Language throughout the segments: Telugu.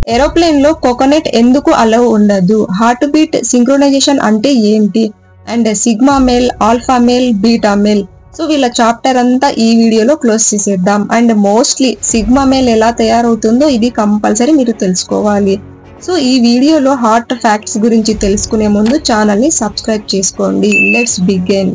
ఏరోప్లేన్ లో కోకోనట్ ఎందుకు అలౌ ఉండదు, హార్ట్ బీట్ సింక్రోనైజేషన్ అంటే ఏంటి, and sigma male, alpha male, beta male. So వీళ్ళ చాప్టర్ అంతా ఈ వీడియోలో క్లోజ్ చేసేద్దాం. అండ్ మోస్ట్లీ సిగ్మా మేల్ ఎలా తయారవుతుందో ఇది కంపల్సరీ మీరు తెలుసుకోవాలి. సో ఈ వీడియోలో హార్ట్ ఫ్యాక్ట్స్ గురించి తెలుసుకునే ముందు ఛానల్ ని సబ్స్క్రైబ్ చేసుకోండి. Let's begin.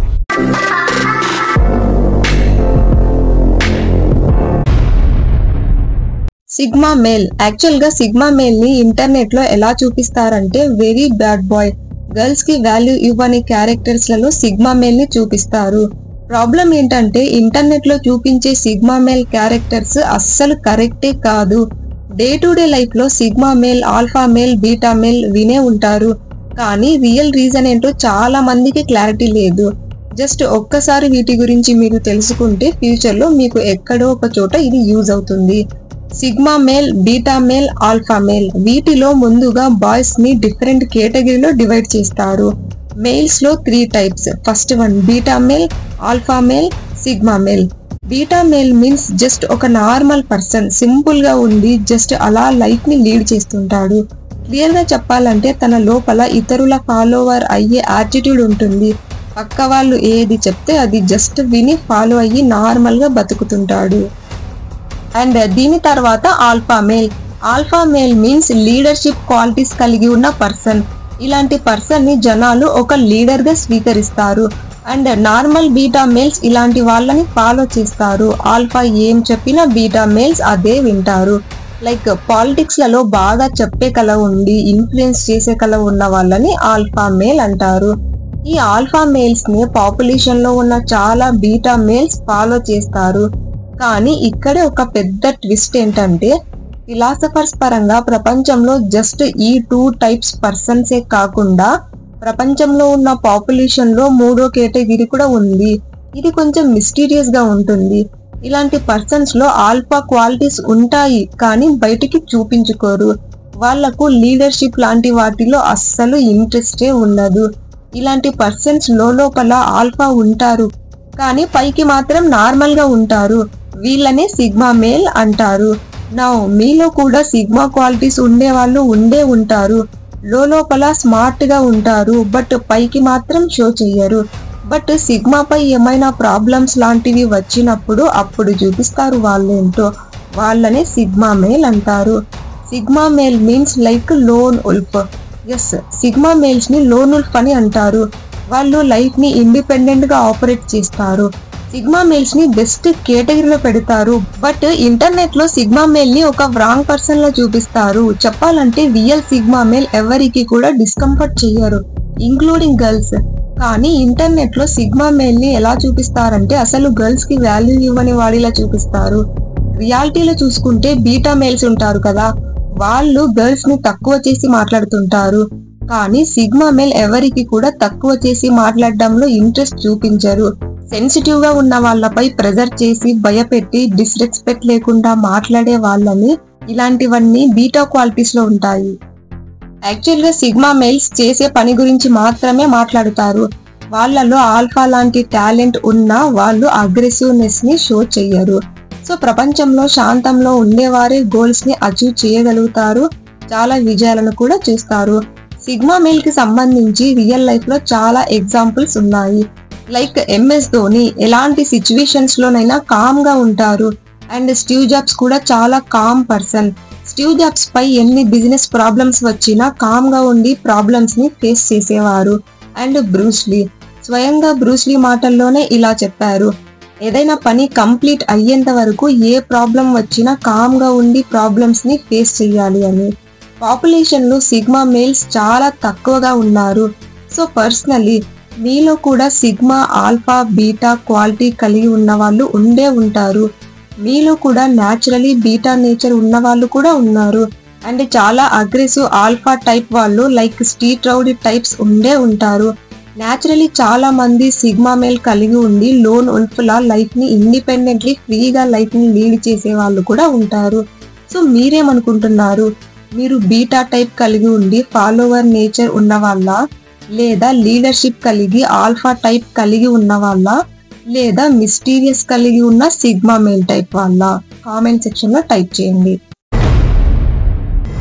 Sigma male. Actual గా సిగ్మా మేల్ ని ఇంటర్నెట్ లో ఎలా చూపిస్తారంటే వెరీ బ్యాడ్ బాయ్, గర్ల్స్ కి వాల్యూ ఇవ్వని క్యారెక్టర్స్ లలో సిగ్మా మేల్ ని చూపిస్తారు. ప్రాబ్లం ఏంటంటే ఇంటర్నెట్ లో చూపించే సిగ్మా మేల్ క్యారెక్టర్స్ అస్సలు కరెక్టే కాదు. డే టు డే లైఫ్ లో sigma male, alpha male, beta male వినే ఉంటారు, కానీ రియల్ రీజన్ ఏంటో చాలా మందికి క్లారిటీ లేదు. జస్ట్ ఒక్కసారి వీటి గురించి మీరు తెలుసుకుంటే ఫ్యూచర్ లో మీకు ఎక్కడో ఒక చోట ఇది యూజ్ అవుతుంది. Sigma male, beta male, alpha male. వీటిలో ముందుగా బాయ్స్ ని డిఫరెంట్ కేటగిరీలో డివైడ్ చేస్తారు. మేల్స్ లో 3 types. First one beta male, alpha male, sigma male. Beta male means just ఒక నార్మల్ పర్సన్, సింపుల్ గా ఉండి జస్ట్ అలా లైఫ్ ని లీడ్ చేస్తుంటాడు. క్లియర్ గా చెప్పాలంటే తన లోపల ఇతరుల ఫాలోవర్ అయ్యే యాటిట్యూడ్ ఉంటుంది. పక్క వాళ్ళు ఏది చెప్తే అది జస్ట్ విని ఫాలో అయ్యి నార్మల్ గా బతుకుతుంటాడు. అండ్ దీని తర్వాత alpha male. Alpha male means leadership qualities కలిగి ఉన్న పర్సన్. ఇలాంటి పర్సన్ ని జనాలు ఒక లీడర్ గా స్వీకరిస్తారు. అండ్ నార్మల్ బీటా మేల్స్ ఇలాంటి వాళ్ళని ఫాలో చేస్తారు. ఆల్ఫా ఏం చెప్పినా బీటా మేల్స్ అదే వింటారు. లైక్ పాలిటిక్స్ లలో బాగా చెప్పే కళ ఉండి ఇన్ఫ్లుయెన్స్ చేసే కళ ఉన్న వాళ్ళని ఆల్ఫా మేల్ అంటారు. ఈ ఆల్ఫా మేల్స్ ని పాపులేషన్ లో ఉన్న చాలా బీటా మేల్స్ ఫాలో చేస్తారు. కానీ ఇక్కడే ఒక పెద్ద ట్విస్ట్ ఏంటంటే ఫిలాసఫర్స్ పరంగా ప్రపంచంలో జస్ట్ ఈ 2 టైప్స్ పర్సన్సే కాకుండా ప్రపంచంలో ఉన్న పాపులేషన్ లో 3వ కేటగిరీ కూడా ఉంది. ఇది కొంచెం మిస్టీరియస్ గా ఉంటుంది. ఇలాంటి పర్సన్స్ లో ఆల్ఫా క్వాలిటీస్ ఉంటాయి కానీ బయటికి చూపించుకోరు. వాళ్లకు లీడర్షిప్ లాంటి వాటిలో అస్సలు ఇంట్రెస్టే ఉండదు. ఇలాంటి పర్సన్స్ లోపల ఆల్ఫా ఉంటారు కానీ పైకి మాత్రం నార్మల్ గా ఉంటారు. వీళ్ళనే సిగ్మా మేల్ అంటారు. నౌ మీలో కూడా సిగ్మా క్వాలిటీస్ ఉండే వాళ్ళు ఉంటారు. లోపల స్మార్ట్ గా ఉంటారు బట్ పైకి మాత్రం షో చెయ్యరు. బట్ సిగ్మా పై ఏమైనా ప్రాబ్లమ్స్ లాంటివి వచ్చినప్పుడు అప్పుడు చూపిస్తారు వాళ్ళేంటో. వాళ్ళనే సిగ్మా మేల్ అంటారు. Sigma male means like lone wolf. Yes, sigma males ని లోన్ ఉల్ఫ్ అని అంటారు. వాళ్ళు లైఫ్ ని ఇండిపెండెంట్ గా ఆపరేట్ చేస్తారు. సిగ్మా మేల్స్ ని బెస్ట్ కేటగిరీలో పెడతారు. బట్ ఇంటర్నెట్ లో సిగ్మా మేల్ ని ఒక రాంగ్ పర్సన్ లో చూపిస్తారు. చెప్పాలంటే రియల్ సిగ్మా మేల్ ఎవరికి కూడా డిస్కంఫర్ట్ చెయ్యరు, ఇంక్లూడింగ్ గర్ల్స్. కానీ ఇంటర్నెట్ లో సిగ్మా మేల్ ని ఎలా చూపిస్తారంటే అసలు గర్ల్స్ కి వాల్యూ ఇవ్వని వాడిలా చూపిస్తారు. రియాలిటీలో చూసుకుంటే బీటా మేల్స్ ఉంటారు కదా, వాళ్ళు గర్ల్స్ ని తక్కువ చేసి మాట్లాడుతుంటారు. కానీ సిగ్మా మేల్ ఎవరికి కూడా తక్కువ చేసి మాట్లాడడంలో ఇంట్రెస్ట్ చూపించరు. సెన్సిటివ్ గా ఉన్న వాళ్ళపై ప్రెజర్ చేసి భయపెట్టి డిస్రెస్పెక్ట్ లేకుండా మాట్లాడే వాళ్ళని ఇలాంటివన్నీ బీటా క్వాలిటీస్ లో ఉంటాయి. యాక్చువల్ గా సిగ్మా మేల్స్ చేసే పని గురించి మాత్రమే మాట్లాడుతారు. వాళ్ళలో ఆల్ఫా లాంటి టాలెంట్ ఉన్నా వాళ్ళు అగ్రెసివ్నెస్ ని షో చెయ్యరు. సో ప్రపంచంలో శాంతంలో ఉండేవారే గోల్స్ ని అచీవ్ చేయగలుగుతారు, చాలా విజయాలను కూడా చూస్తారు. సిగ్మా మేల్ కి సంబంధించి రియల్ లైఫ్ లో చాలా ఎగ్జాంపుల్స్ ఉన్నాయి. లైక్ MS ధోని ఎలాంటి సిచ్యువేషన్స్ లోనైనా కామ్ గా ఉంటారు. అండ్ స్టీవ్ జాబ్స్ కూడా చాలా కామ్ పర్సన్. స్టీవ్ జాబ్స్ పై ఎన్ని బిజినెస్ ప్రాబ్లమ్స్ వచ్చినా కామ్ గా ఉండి ప్రాబ్లమ్స్ ని ఫేస్ చేసేవారు. అండ్ బ్రూస్లీ, స్వయంగా బ్రూస్లీ మాటల్లోనే ఇలా చెప్పారు, ఏదైనా పని కంప్లీట్ అయ్యేంత వరకు ఏ ప్రాబ్లం వచ్చినా కామ్ గా ఉండి ప్రాబ్లమ్స్ ని ఫేస్ చేయాలి అని. పాపులేషన్ లో సిగ్మా మేల్స్ చాలా తక్కువగా ఉన్నారు. సో పర్సనలీ మీలో కూడా సిగ్మా, ఆల్ఫా, బీటా క్వాలిటీ కలిగి ఉన్న వాళ్ళు ఉంటారు. మీలో కూడా న్యాచురలీ బీటా నేచర్ ఉన్న వాళ్ళు కూడా ఉన్నారు. అండ్ చాలా అగ్రెసివ్ ఆల్ఫా టైప్ వాళ్ళు లైక్ స్ట్రీట్ రౌడీ టైప్స్ ఉంటారు. న్యాచురలీ చాలా మంది సిగ్మా మేల్ కలిగి ఉండి లోన్ ఉల్ఫ్ లా లైఫ్ ని ఇండిపెండెంట్లీ ఫ్రీగా లైఫ్ ని లీడ్ చేసే వాళ్ళు కూడా ఉంటారు. సో మీరేమనుకుంటున్నారు? మీరు బీటా టైప్ కలిగి ఉండి ఫాలోవర్ నేచర్ ఉన్న వాళ్ళ, లేదా లీడర్షిప్ కలిగి ఆల్ఫా టైప్ కలిగి ఉన్న వాళ్ళ, లేదా మిస్టీరియస్ కలిగి ఉన్న సిగ్మా మేల్ టైప్ వాళ్ళ? కామెంట్ సెక్షన్ లో టైప్ చేయండి.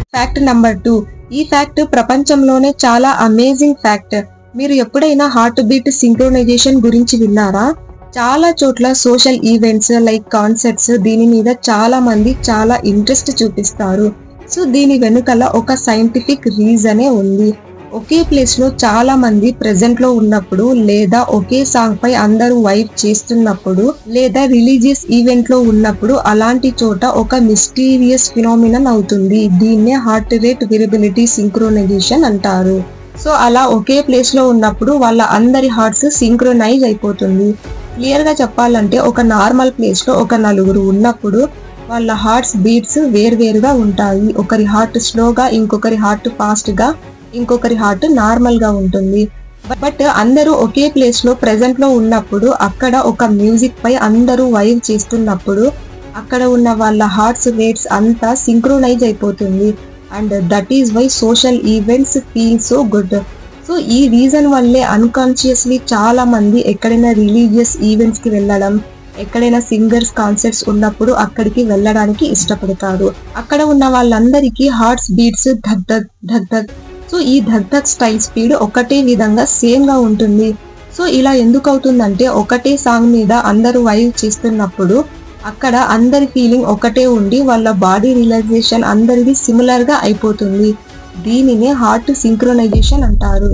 Fact number 2. ఈ ఫ్యాక్ట్ ప్రపంచంలోనే చాలా అమేజింగ్ ఫ్యాక్ట్. మీరు ఎప్పుడైనా హార్ట్ బీట్ సింక్రోనైజేషన్ గురించి విన్నారా? చాలా చోట్ల సోషల్ ఈవెంట్స్ లైక్ కాన్సర్ట్స్ దీని మీద చాలా మంది చాలా ఇంట్రెస్ట్ చూపిస్తారు. సో దీని వెనుకల ఒక సైంటిఫిక్ రీజనే ఉంది. ఒకే ప్లేస్ లో చాలా మంది ప్రెజెంట్ లో ఉన్నప్పుడు, లేదా ఒకే సాంగ్ పై అందరూ వైబ్ చేస్తున్నప్పుడు, లేదా రిలీజియస్ ఈవెంట్ లో ఉన్నప్పుడు అలాంటి చోట ఒక మిస్టీరియస్ ఫినామినన్ అవుతుంది. దీన్నే హార్ట్ రేట్ వేరియబిలిటీ సింక్రోనైజేషన్ అంటారు. సో అలా ఒకే ప్లేస్ లో ఉన్నప్పుడు వాళ్ళ అందరి హార్ట్స్ సింక్రోనైజ్ అయిపోతుంది. క్లియర్ గా చెప్పాలంటే ఒక నార్మల్ ప్లేస్ లో ఒక నలుగురు ఉన్నప్పుడు వాళ్ళ హార్ట్స్ బీట్స్ వేర్వేరుగా ఉంటాయి. ఒకరి హార్ట్ స్లోగా, ఇంకొకరి హార్ట్ ఫాస్ట్ గా, ఇంకొకరి హార్ట్ నార్మల్ గా ఉంటుంది. బట్ అందరూ ఒకే ప్లేస్ లో ప్రెజెంట్ లో ఉన్నప్పుడు, అక్కడ ఒక మ్యూజిక్ పై అందరూ వైబ్ చేస్తున్నప్పుడు అక్కడ ఉన్న వాళ్ళ హార్ట్స్ రేట్స్ అంతా సింక్రోనైజ్ అయిపోతుంది. And that is why social events feel so good. So ఈ రీజన్ వల్లే అన్కాన్షియస్లీ చాలా మంది ఎక్కడైనా రిలీజియస్ ఈవెంట్స్ కి వెళ్ళడం, ఎక్కడైనా సింగర్స్ కాన్సర్ట్స్ ఉన్నప్పుడు అక్కడికి వెళ్ళడానికి ఇష్టపడతారు. అక్కడ ఉన్న వాళ్ళందరికీ హార్ట్స్ బీట్స్ ధక్ ధక్ ధక్ ధక్. సో ఈ ధక్ ధక్ స్టైల్ స్పీడ్ ఒకటే విధంగా సేమ్ గా ఉంటుంది. సో ఇలా ఎందుకు అవుతుందంటే ఒకటే సాంగ్ మీద అందరూ వైబ్ చేస్తున్నప్పుడు అక్కడ అందరి ఫీలింగ్ ఒకటే ఉండి వాళ్ళ బాడీ రిలాక్సేషన్ అందరిది సిమిలర్ గా అయిపోతుంది. దీనినే హార్ట్ సింక్రోనైజేషన్ అంటారు.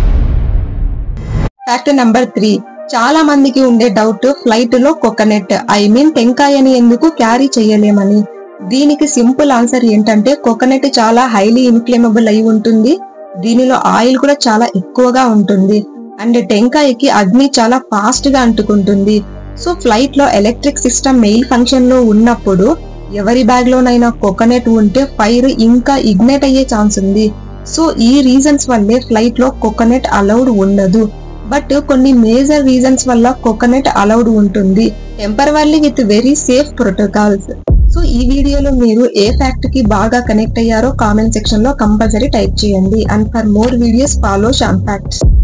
Fact number 3. చాలా మందికి ఉండే డౌట్ ఫ్లైట్ లో కోకోనట్ టెంకాయని ఎందుకు క్యారీ చేయలేమని. దీనికి సింపుల్ ఆన్సర్ ఏంటంటే కోకోనట్ చాలా హైలీ ఇన్ఫ్లేమబుల్ అయి ఉంటుంది. దీనిలో ఆయిల్ కూడా చాలా ఎక్కువగా ఉంటుంది. అండ్ టెంకాయకి అగ్ని చాలా ఫాస్ట్ గా అంటుకుంటుంది. సో ఫ్లైట్ లో ఎలక్ట్రిక్ సిస్టమ్ మెయిల్ ఫంక్షన్ లో ఉన్నప్పుడు ఎవరి బ్యాగ్ లోనైనా కోకోనట్ ఉంటే ఫైర్ ఇంకా ఇగ్నైట్ అయ్యే ఛాన్స్ ఉంది. సో ఈ రీజన్స్ వల్లే ఫ్లైట్ లో కోకోనట్ అలౌడ్ ఉండదు. బట్ కొన్ని మేజర్ రీజన్స్ వల్ల కోకోనట్ అలౌడ్ ఉంటుంది, temporary with very safe protocols. So ఈ వీడియోలో మీరు ఏ ఫ్యాక్ట్ కి బాగా కనెక్ట్ అయ్యారో కామెంట్ సెక్షన్ లో కంపల్సరీ టైప్ చేయండి. And for more videos follow Shyam facts.